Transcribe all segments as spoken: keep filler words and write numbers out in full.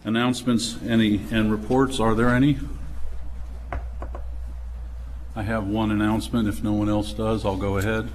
Announcements any and reports, are there any? I have one announcement. If no one else does, I'll go ahead.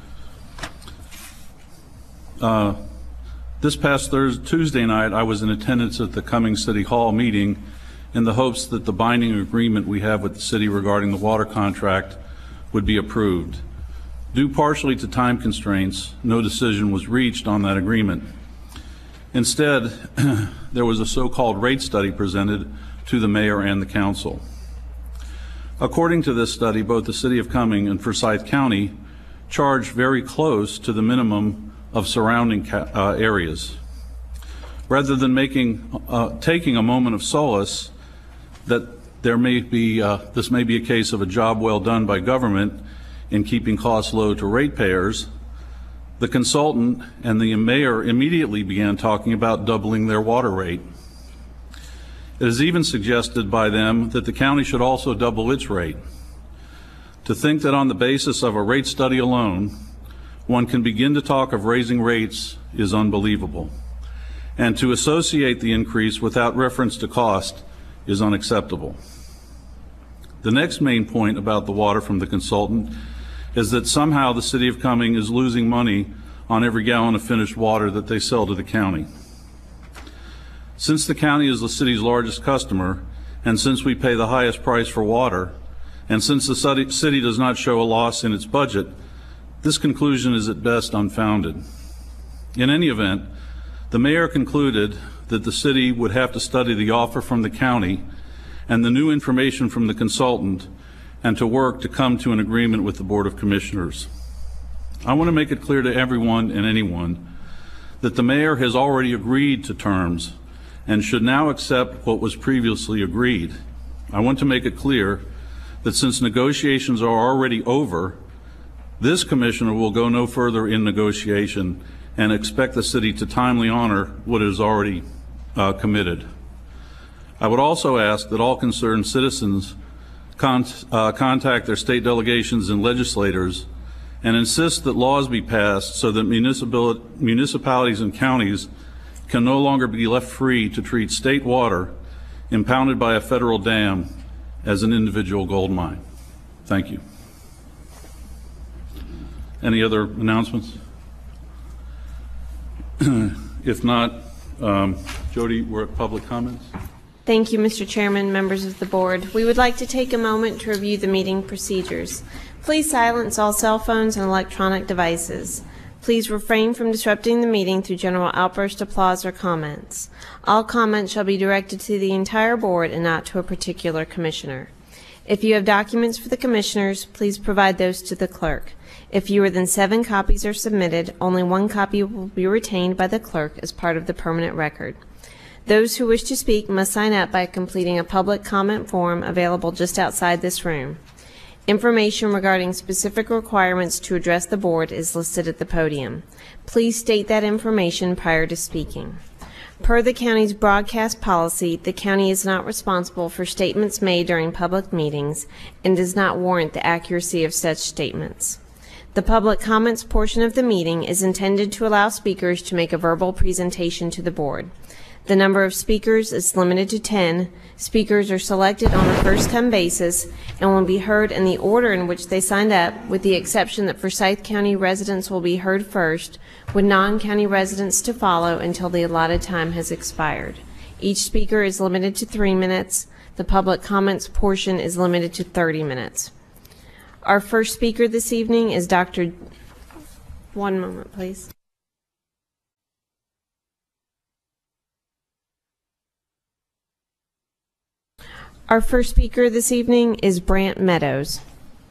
Uh, this past Thursday, Tuesday night, I was in attendance at the Cummings City Hall meeting in the hopes that the binding agreement we have with the city regarding the water contract would be approved. Due partially to time constraints, no decision was reached on that agreement. Instead, there was a so-called rate study presented to the mayor and the council. According to this study, both the city of Cumming and Forsyth County charge very close to the minimum of surrounding uh, areas. Rather than making, uh, taking a moment of solace that there may be, uh, this may be a case of a job well done by government in keeping costs low to ratepayers, the consultant and the mayor immediately began talking about doubling their water rate. It is even suggested by them that the county should also double its rate. To think that on the basis of a rate study alone, one can begin to talk of raising rates is unbelievable. And to associate the increase without reference to cost is unacceptable. The next main point about the water from the consultant is that somehow the city of Cumming is losing money on every gallon of finished water that they sell to the county. Since the county is the city's largest customer, and since we pay the highest price for water, and since the city does not show a loss in its budget, this conclusion is at best unfounded. In any event, the mayor concluded that the city would have to study the offer from the county and the new information from the consultant and to work to come to an agreement with the Board of Commissioners. I want to make it clear to everyone and anyone that the mayor has already agreed to terms and should now accept what was previously agreed. I want to make it clear that since negotiations are already over, this commissioner will go no further in negotiation and expect the city to timely honor what is already uh, committed. I would also ask that all concerned citizens con uh, contact their state delegations and legislators and insist that laws be passed so that municipal municipalities and counties can no longer be left free to treat state water impounded by a federal dam as an individual gold mine. Thank you. Any other announcements? If not, um, Jodi, we're at public comments. Thank you, Mister Chairman, members of the board. We would like to take a moment to review the meeting procedures. Please silence all cell phones and electronic devices. Please refrain from disrupting the meeting through general outburst, applause, or comments. All comments shall be directed to the entire board and not to a particular commissioner. If you have documents for the commissioners, please provide those to the clerk. If fewer than seven copies are submitted, only one copy will be retained by the clerk as part of the permanent record. Those who wish to speak must sign up by completing a public comment form available just outside this room. Information regarding specific requirements to address the board is listed at the podium. Please state that information prior to speaking. Per the county's broadcast policy, the county is not responsible for statements made during public meetings and does not warrant the accuracy of such statements. The public comments portion of the meeting is intended to allow speakers to make a verbal presentation to the board. The number of speakers is limited to ten. Speakers are selected on a first-come basis and will be heard in the order in which they signed up, with the exception that Forsyth County residents will be heard first, with non-county residents to follow until the allotted time has expired. Each speaker is limited to three minutes. The public comments portion is limited to thirty minutes. Our first speaker this evening is Doctor One moment, please. Our first speaker this evening is Brant Meadows.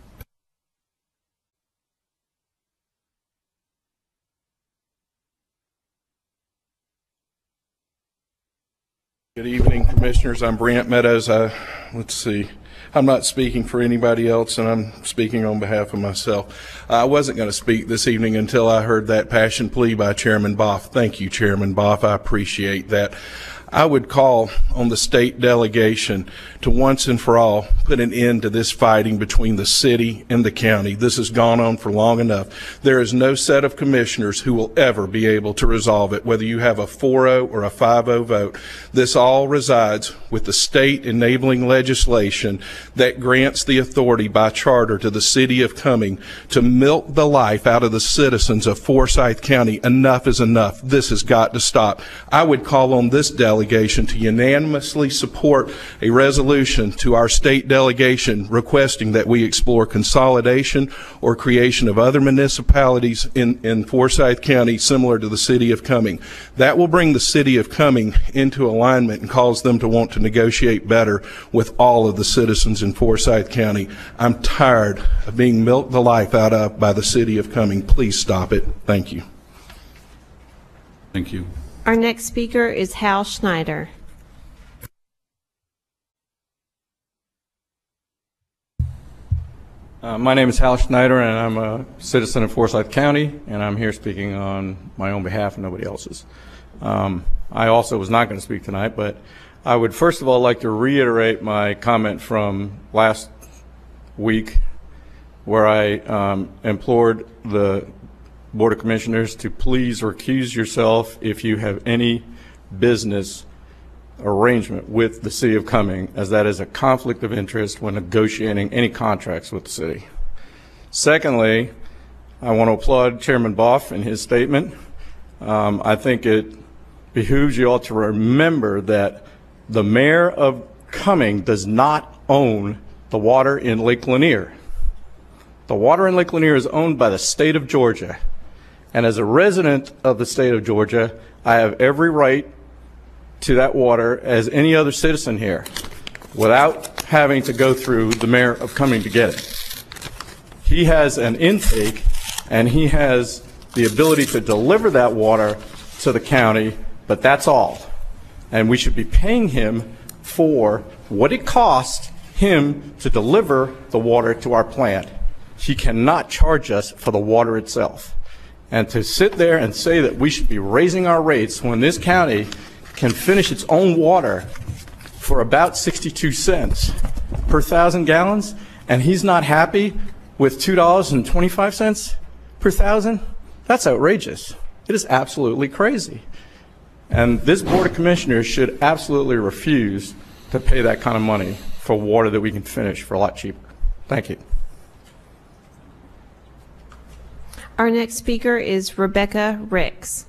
Good evening, Commissioners. I'm Brant Meadows. I, let's see. I'm not speaking for anybody else, and I'm speaking on behalf of myself. I wasn't going to speak this evening until I heard that passion plea by Chairman Boff. Thank you, Chairman Boff. I appreciate that. I would call on the state delegation to once and for all put an end to this fighting between the city and the county. This has gone on for long enough. There is no set of commissioners who will ever be able to resolve it, whether you have a four oh or a five oh vote. This all resides with the state enabling legislation that grants the authority by charter to the city of Cumming to milk the life out of the citizens of Forsyth County. Enough is enough. This has got to stop. I would call on this delegation to unanimously support a resolution to our state delegation requesting that we explore consolidation or creation of other municipalities in, in Forsyth County similar to the city of Cumming. That will bring the city of Cumming into alignment and cause them to want to negotiate better with all of the citizens in Forsyth County. I'm tired of being milked the life out of by the city of Cumming. Please stop it. Thank you. Thank you. Our next speaker is Hal Schneider. Uh, my name is Hal Schneider, and I'm a citizen of Forsyth County, and I'm here speaking on my own behalf and nobody else's. Um, I also was not going to speak tonight, but I would first of all like to reiterate my comment from last week where I um, implored the Board of Commissioners to please recuse yourself if you have any business arrangement with the City of Cumming, as that is a conflict of interest when negotiating any contracts with the city. Secondly, I want to applaud Chairman Boff in his statement. Um, I think it behooves you all to remember that the mayor of Cumming does not own the water in Lake Lanier. The water in Lake Lanier is owned by the state of Georgia. And as a resident of the state of Georgia, I have every right to that water as any other citizen here without having to go through the mayor of Cumming to get it. He has an intake and he has the ability to deliver that water to the county, but that's all. And we should be paying him for what it costs him to deliver the water to our plant. He cannot charge us for the water itself. And to sit there and say that we should be raising our rates when this county can finish its own water for about sixty-two cents per thousand gallons, and he's not happy with two dollars and twenty-five cents per thousand, that's outrageous. It is absolutely crazy. And this Board of Commissioners should absolutely refuse to pay that kind of money for water that we can finish for a lot cheaper. Thank you. Our next speaker is Rebecca Ricks.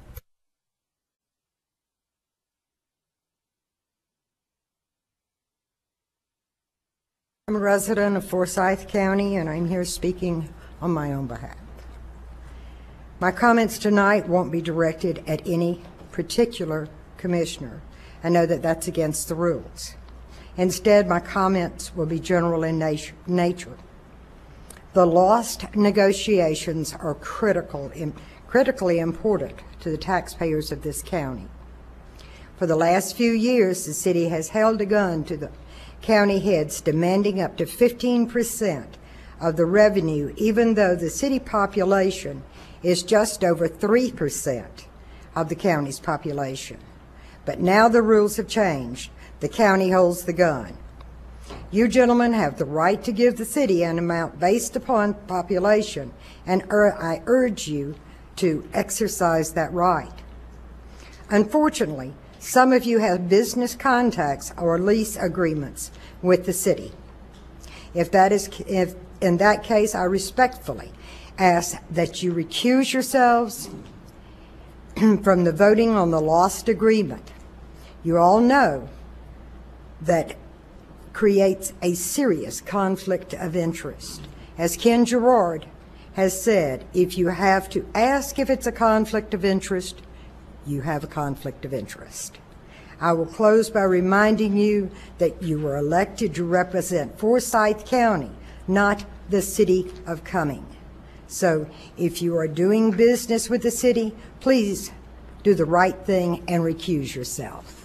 I'm a resident of Forsyth County, and I'm here speaking on my own behalf. My comments tonight won't be directed at any particular commissioner. I know that that's against the rules. Instead, my comments will be general in nature. The lost negotiations are critical, critically important to the taxpayers of this county. For the last few years, the city has held a gun to the county heads, demanding up to fifteen percent of the revenue, even though the city population is just over three percent of the county's population. But now the rules have changed. The county holds the gun. You gentlemen have the right to give the city an amount based upon population, and ur- I urge you to exercise that right. Unfortunately, some of you have business contacts or lease agreements with the city. If that is, if in that case, I respectfully ask that you recuse yourselves from the voting on the lost agreement. You all know that creates a serious conflict of interest. As Ken Gerard has said, if you have to ask if it's a conflict of interest, you have a conflict of interest. I will close by reminding you that you were elected to represent Forsyth County, not the city of Cumming. So if you are doing business with the city, please do the right thing and recuse yourself.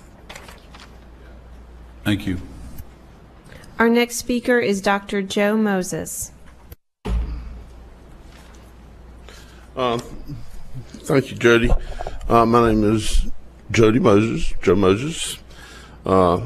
Thank you. Our next speaker is Doctor Joe Moses. Uh, thank you, Jodi. Uh, my name is Jodi Moses, Joe Moses. Uh,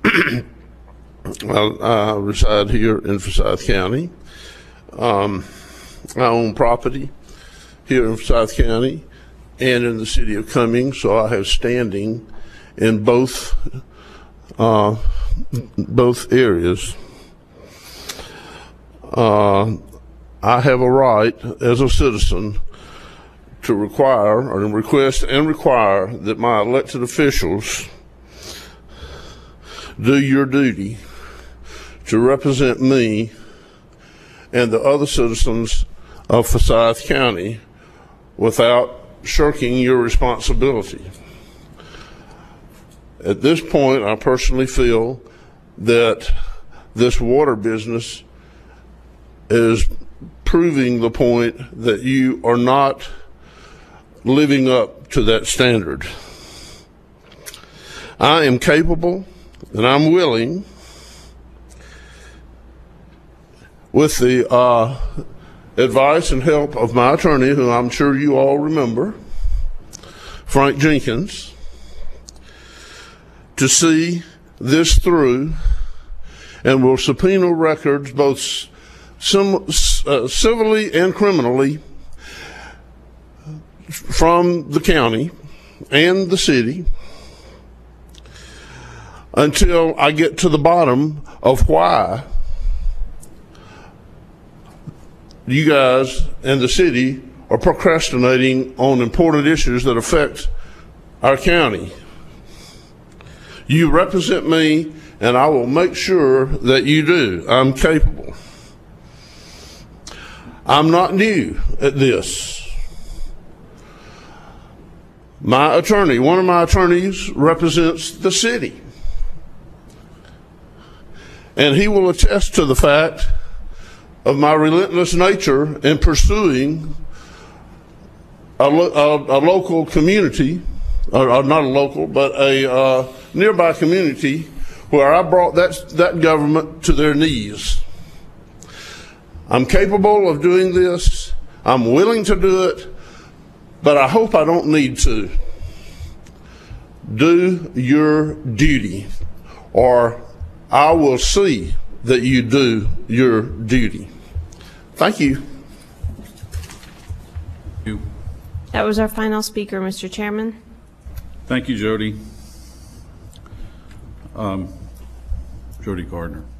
I, I reside here in Forsyth County. Um, I own property here in Forsyth County and in the city of Cumming, so I have standing in both uh, both areas. Uh, I have a right as a citizen to require or to request and require that my elected officials do your duty to represent me and the other citizens of Forsyth County without shirking your responsibility. At this point, I personally feel that this water business is proving the point that you are not living up to that standard. I am capable and I'm willing, with the uh, advice and help of my attorney, who I'm sure you all remember, Frank Jenkins, to see this through, and will subpoena records both sim, uh, civilly and criminally from the county and the city until I get to the bottom of why you guys and the city are procrastinating on important issues that affect our county. You represent me, and I will make sure that you do. I'm capable. I'm not new at this. My attorney, one of my attorneys, represents the city. And he will attest to the fact of my relentless nature in pursuing a, lo a, a local community, or, or not a local, but a uh, nearby community where I brought that, that government to their knees. I'm capable of doing this. I'm willing to do it, but I hope I don't need to. Do your duty, or I will see that you do your duty. Thank you. Thank you. That was our final speaker, Mister Chairman. Thank you, Jodi. Um, Jodi Gardner.